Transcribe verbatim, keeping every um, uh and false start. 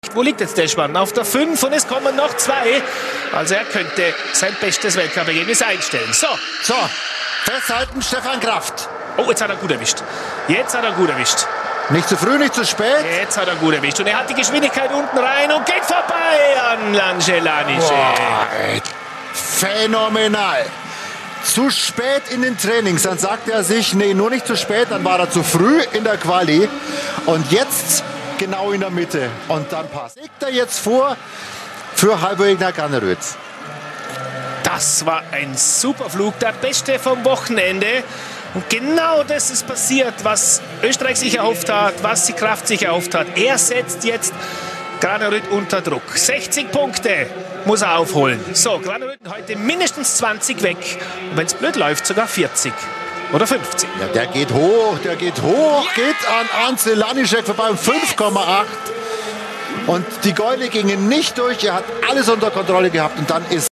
Wo liegt jetzt der Spann? Auf der fünf und es kommen noch zwei. Also er könnte sein bestes Weltcup-Ergebnis einstellen. So. So, festhalten, Stefan Kraft. Oh, jetzt hat er gut erwischt. Jetzt hat er gut erwischt. Nicht zu früh, nicht zu spät. Jetzt hat er gut erwischt. Und er hat die Geschwindigkeit unten rein und geht vorbei an Langelanice. Phänomenal. Zu spät in den Trainings, dann sagt er sich, nee, nur nicht zu spät, dann war er zu früh in der Quali. Und jetzt genau in der Mitte. Und dann passt. Legt er jetzt vor für Halbwegner Graneröd. Das war ein super Flug, der beste vom Wochenende. Und genau das ist passiert, was Österreich sich erhofft hat, was die Kraft sich erhofft hat. Er setzt jetzt Graneröd unter Druck. sechzig Punkte muss er aufholen. So, Graneröd heute mindestens zwanzig weg. Und wenn es blöd läuft, sogar vierzig oder fünfzig. Ja, der geht hoch, der geht hoch, ja! Geht an Ance Laniszek vorbei um fünf Komma acht. Und die Gäule gingen nicht durch, er hat alles unter Kontrolle gehabt und dann ist